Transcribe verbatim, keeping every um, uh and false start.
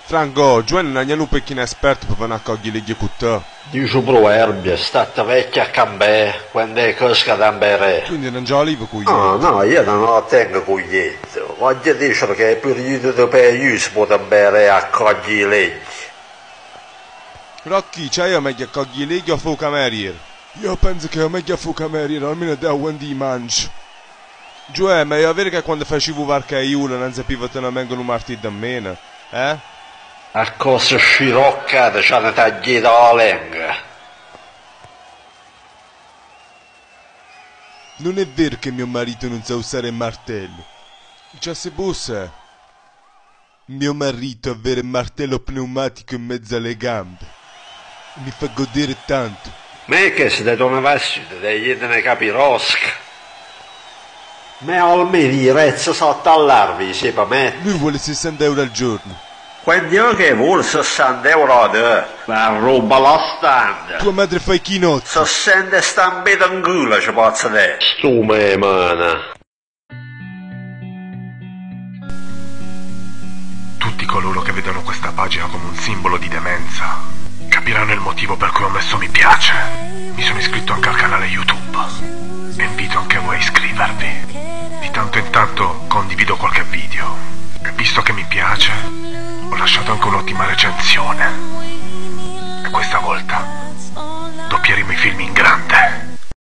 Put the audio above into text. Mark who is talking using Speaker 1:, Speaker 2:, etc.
Speaker 1: Franco, Giovanni non ha un pecchino esperto per venire a cogliere le cutte.
Speaker 2: Dice proverbio, stata vecchia a cambè, quando è cosca da bere.
Speaker 1: Quindi non già olivo qui.
Speaker 2: No, no, io non lo tengo coglietto. Voglio dire che il periodo per io si può bere a cogliere leggi.
Speaker 1: Rocky, c'è io meglio a cogliere leggi o fu cameriere? Io penso che è meglio a fu cameriere, almeno da quando di mangio. Giovanni, ma io vero che quando facevo varca io non sapevo che non vengono martedì da meno, eh?
Speaker 2: A cosa sciroccata ci hanno tagliato la lingua.
Speaker 1: Non è vero che mio marito non sa usare il martello. Già se bussa. Mio marito ha avere il martello pneumatico in mezzo alle gambe. Mi fa godere tanto.
Speaker 2: Ma è che se te non vestito, degli ne capirosca. Ma almeno i rezzi sotto all'arvi, si per me.
Speaker 1: Lui vuole sessanta euro al giorno.
Speaker 2: Quando io che vuole sessanta euro a te, la roba la stand.
Speaker 1: Tua madre fa i chinotti.
Speaker 2: sessanta stampite in culo ci posso dire. Stu me mana.
Speaker 3: Tutti coloro che vedono questa pagina come un simbolo di demenza capiranno il motivo per cui ho messo mi piace. Mi sono iscritto anche al canale YouTube e invito anche voi a iscrivervi. Di tanto in tanto condivido qualche video e visto che mi piace ho lasciato anche un'ottima recensione. E questa volta doppieremo i film in grande.